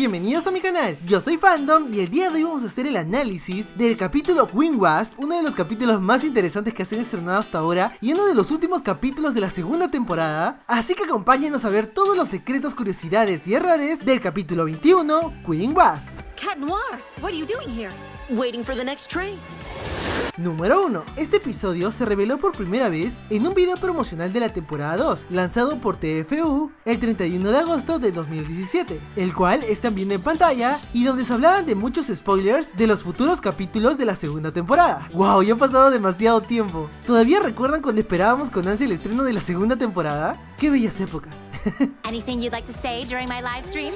bienvenidos a mi canal, yo soy Fandom y el día de hoy vamos a hacer el análisis del capítulo Queen Wasp, uno de los capítulos más interesantes que se han estrenado hasta ahora y uno de los últimos capítulos de la segunda temporada, así que acompáñenos a ver todos los secretos, curiosidades y errores del capítulo 21, Queen Wasp. Cat Noir, what are you doing here? Waiting for the next train. Número 1. Este episodio se reveló por primera vez en un video promocional de la temporada 2, lanzado por TFU el 31 de agosto de 2017, el cual están viendo en pantalla y donde se hablaban de muchos spoilers de los futuros capítulos de la segunda temporada. ¡Wow! Ya ha pasado demasiado tiempo. ¿Todavía recuerdan cuando esperábamos con ansia el estreno de la segunda temporada? ¡Qué bellas épocas! Anything you'd like to say during my live stream?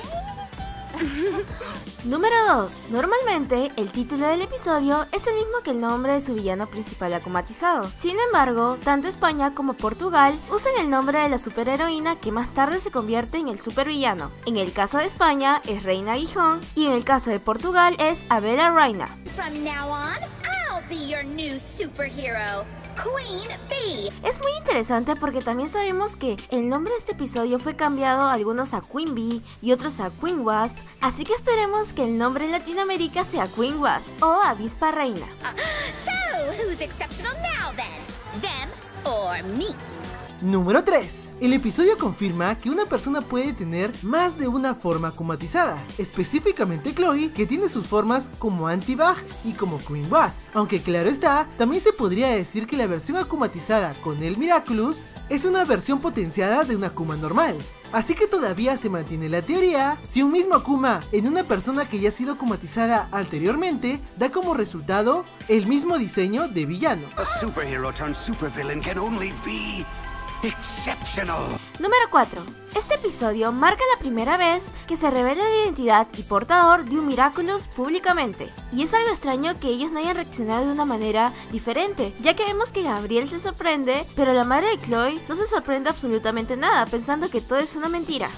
Número 2. Normalmente, el título del episodio es el mismo que el nombre de su villano principal akumatizado. Sin embargo, tanto España como Portugal usan el nombre de la superheroína que más tarde se convierte en el supervillano. En el caso de España es Reina Aguijón y en el caso de Portugal es Abela Reina. From now on, I'll be your new superhero, Queen Bee. Es muy interesante porque también sabemos que el nombre de este episodio fue cambiado algunos a Queen Bee y otros a Queen Wasp, así que esperemos que el nombre en Latinoamérica sea Queen Wasp o Avispa Reina. So, who's exceptional now then? Them or me? Número 3. El episodio confirma que una persona puede tener más de una forma akumatizada, específicamente Chloe, que tiene sus formas como Antibug y como Queen Wasp. Aunque claro está, también se podría decir que la versión akumatizada con el Miraculous es una versión potenciada de una Akuma normal. Así que todavía se mantiene la teoría si un mismo Akuma en una persona que ya ha sido akumatizada anteriormente da como resultado el mismo diseño de villano. A superhero turned supervillain can only be exceptional. Número 4. Este episodio marca la primera vez que se revela la identidad y portador de un Miraculous públicamente. Y es algo extraño que ellos no hayan reaccionado de una manera diferente, ya que vemos que Gabriel se sorprende, pero la madre de Chloe no se sorprende absolutamente nada, pensando que todo es una mentira.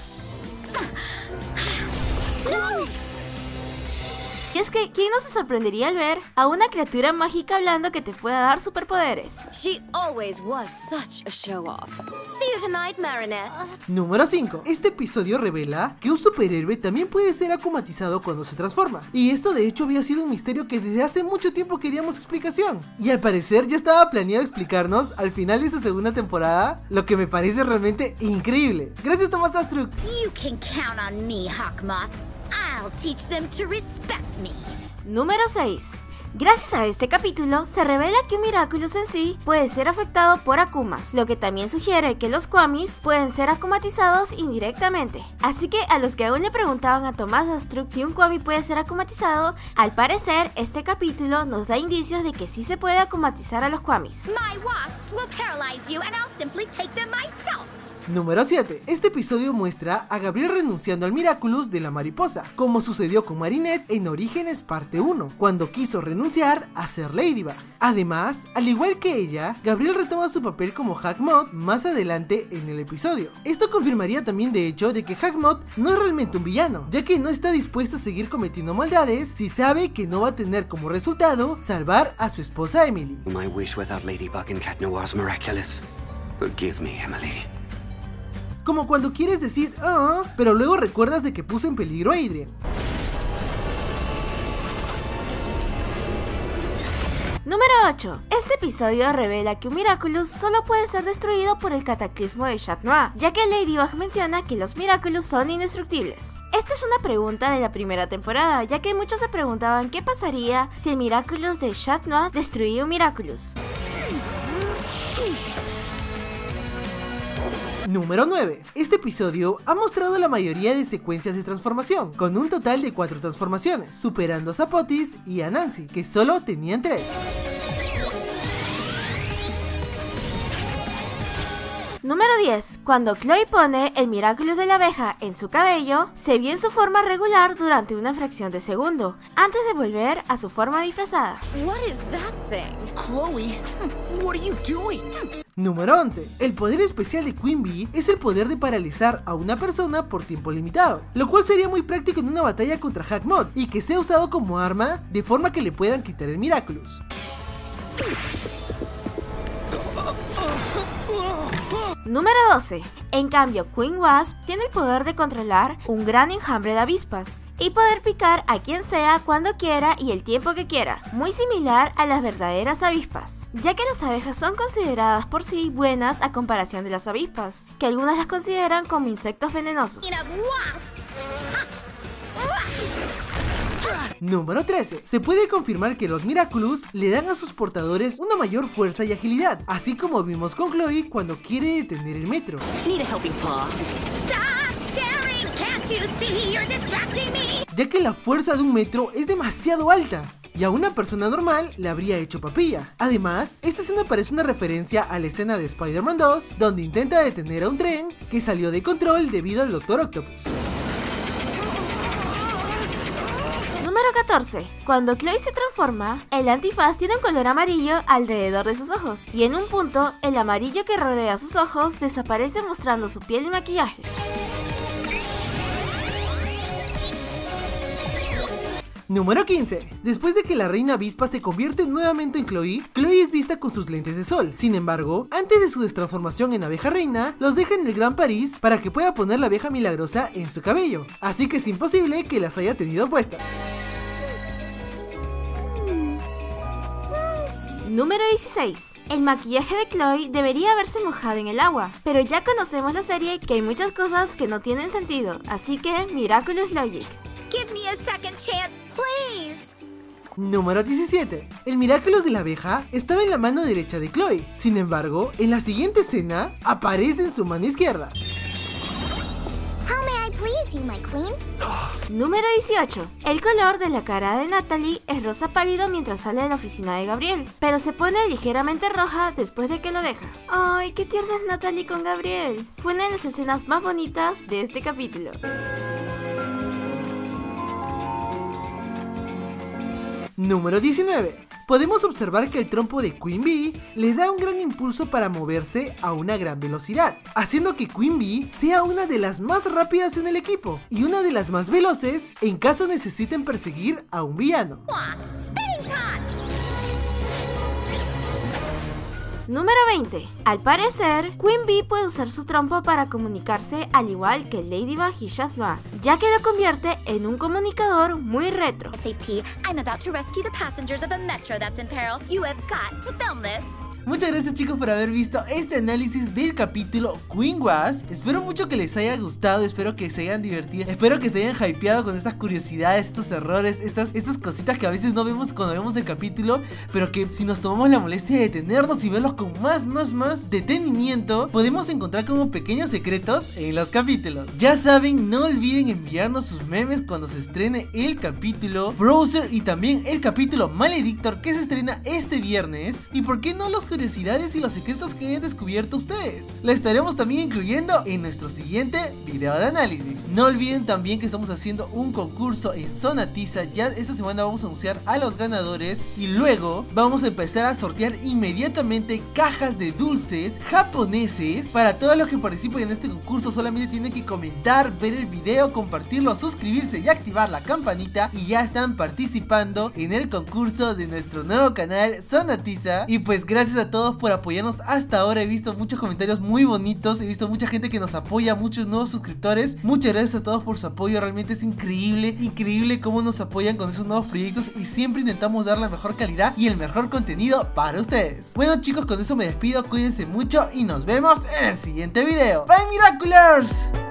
Y es que, ¿quién no se sorprendería al ver a una criatura mágica hablando que te pueda dar superpoderes? She always was such a show-off. See you tonight, Marinette. Número 5. Este episodio revela que un superhéroe también puede ser akumatizado cuando se transforma. Y esto de hecho había sido un misterio que desde hace mucho tiempo queríamos explicación. Y al parecer ya estaba planeado explicarnos al final de esta segunda temporada, lo que me parece realmente increíble. Gracias, Tomás Astruc. You can count on me, Hawkmoth. I'll teach them to respect me. Número 6. Gracias a este capítulo, se revela que un Miraculous en sí puede ser afectado por Akumas, lo que también sugiere que los Kwamis pueden ser akumatizados indirectamente. Así que a los que aún le preguntaban a Tomás Astruc si un Kwami puede ser akumatizado, al parecer este capítulo nos da indicios de que sí se puede akumatizar a los Kwamis. My wasps will paralyze you and I'll simply take them myself. Número 7. Este episodio muestra a Gabriel renunciando al Miraculous de la mariposa, como sucedió con Marinette en Orígenes parte 1, cuando quiso renunciar a ser Ladybug. Además, al igual que ella, Gabriel retoma su papel como Hawkmoth más adelante en el episodio. Esto confirmaría también de hecho de que Hawkmoth no es realmente un villano, ya que no está dispuesto a seguir cometiendo maldades si sabe que no va a tener como resultado salvar a su esposa Emily. My wish without Ladybug and Cat Noir's miraculous. Forgive me, Emily. Como cuando quieres decir "ah", pero luego recuerdas de que puso en peligro a Adrien. Número 8. Este episodio revela que un Miraculous solo puede ser destruido por el cataclismo de Cat Noir, ya que Ladybug menciona que los Miraculous son indestructibles. Esta es una pregunta de la primera temporada, ya que muchos se preguntaban qué pasaría si el Miraculous de Cat Noir destruía un Miraculous. Número 9. Este episodio ha mostrado la mayoría de secuencias de transformación, con un total de 4 transformaciones, superando a Zapotis y a Nancy, que solo tenían 3. Número 10. Cuando Chloe pone el Miraculous de la abeja en su cabello, se vio en su forma regular durante una fracción de segundo, antes de volver a su forma disfrazada. What is that thing? Chloe, what are you doing? Número 11. El poder especial de Queen Bee es el poder de paralizar a una persona por tiempo limitado, lo cual sería muy práctico en una batalla contra Hawkmoth y que sea usado como arma de forma que le puedan quitar el Miraculous. Número 12. En cambio, Queen Wasp tiene el poder de controlar un gran enjambre de avispas. y poder picar a quien sea cuando quiera y el tiempo que quiera, muy similar a las verdaderas avispas, ya que las abejas son consideradas por sí buenas a comparación de las avispas, que algunas las consideran como insectos venenosos. Número 13. Se puede confirmar que los Miraculous le dan a sus portadores una mayor fuerza y agilidad, así como vimos con Chloe cuando quiere detener el metro. Need a helping paw. Stop staring! Can't you see you're distracting me? Ya que la fuerza de un metro es demasiado alta, y a una persona normal le habría hecho papilla. Además, esta escena parece una referencia a la escena de Spider-Man 2, donde intenta detener a un tren que salió de control debido al Dr. Octopus. Número 14. Cuando Chloe se transforma, el antifaz tiene un color amarillo alrededor de sus ojos, y en un punto, el amarillo que rodea sus ojos desaparece mostrando su piel y maquillaje. Número 15. Después de que la reina avispa se convierte nuevamente en Chloe, Chloe es vista con sus lentes de sol. Sin embargo, antes de su destransformación en abeja reina, los deja en el Gran París para que pueda poner la abeja milagrosa en su cabello. Así que es imposible que las haya tenido puestas. Número 16. El maquillaje de Chloe debería haberse mojado en el agua, pero ya conocemos la serie que hay muchas cosas que no tienen sentido, así que Miraculous Logic. Give me a second chance, please! Número 17. El Miraculous de la abeja estaba en la mano derecha de Chloe. Sin embargo, en la siguiente escena, aparece en su mano izquierda. How may I please you, my queen? Número 18. El color de la cara de Natalie es rosa pálido mientras sale de la oficina de Gabriel, pero se pone ligeramente roja después de que lo deja. ¡Ay, qué tierna es Natalie con Gabriel! Fue una de las escenas más bonitas de este capítulo. Número 19. Podemos observar que el trompo de Queen Bee le da un gran impulso para moverse a una gran velocidad, haciendo que Queen Bee sea una de las más rápidas en el equipo y una de las más veloces en caso necesiten perseguir a un villano. Spinning time! Número 20. Al parecer, Queen Bee puede usar su trompo para comunicarse al igual que Ladybug y Shazma, ya que lo convierte en un comunicador muy retro. SAP, I'm about to rescue the passengers of the metro that's in peril. You have got to film this. Muchas gracias chicos por haber visto este análisis del capítulo Queen Wasp. Espero mucho que les haya gustado, espero que se hayan divertido, espero que se hayan hypeado con estas curiosidades, estos errores, estas cositas que a veces no vemos cuando vemos el capítulo, pero que si nos tomamos la molestia de detenernos y verlos con más detenimiento, podemos encontrar como pequeños secretos en los capítulos. Ya saben, no olviden enviarnos sus memes cuando se estrene el capítulo Browser y también el capítulo Maledictor que se estrena este viernes. Y por qué no los curiosidades y los secretos que hayan descubierto ustedes. La estaremos también incluyendo en nuestro siguiente video de análisis. No olviden también que estamos haciendo un concurso en Zona Tiza. Ya esta semana vamos a anunciar a los ganadores y luego vamos a empezar a sortear inmediatamente cajas de dulces japoneses. Para todos los que participen en este concurso solamente tienen que comentar, ver el video, compartirlo, suscribirse y activar la campanita y ya están participando en el concurso de nuestro nuevo canal Zona Tiza. Y pues gracias a todos por apoyarnos hasta ahora. He visto muchos comentarios muy bonitos, he visto mucha gente que nos apoya, muchos nuevos suscriptores. Muchas gracias a todos por su apoyo, realmente es increíble cómo nos apoyan con esos nuevos proyectos y siempre intentamos dar la mejor calidad y el mejor contenido para ustedes. Bueno chicos, con eso me despido, cuídense mucho y nos vemos en el siguiente video. Bye Miraculous.